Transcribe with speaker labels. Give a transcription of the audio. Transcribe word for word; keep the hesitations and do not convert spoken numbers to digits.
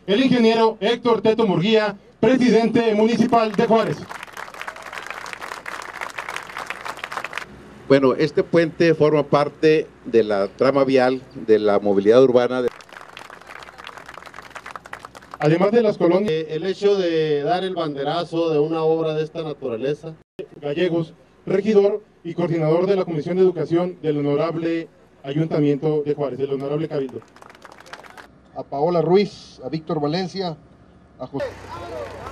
Speaker 1: el ingeniero Héctor Teto Murguía, presidente municipal de Juárez.
Speaker 2: Bueno, este puente forma parte de la trama vial de la movilidad urbana. De...
Speaker 1: Además de las colonias,
Speaker 3: el hecho de dar el banderazo de una obra de esta naturaleza.
Speaker 1: Gallegos, regidor y coordinador de la Comisión de Educación del Honorable Ayuntamiento de Juárez, del Honorable Cabildo.
Speaker 4: A Paola Ruiz, a Víctor Valencia, a José...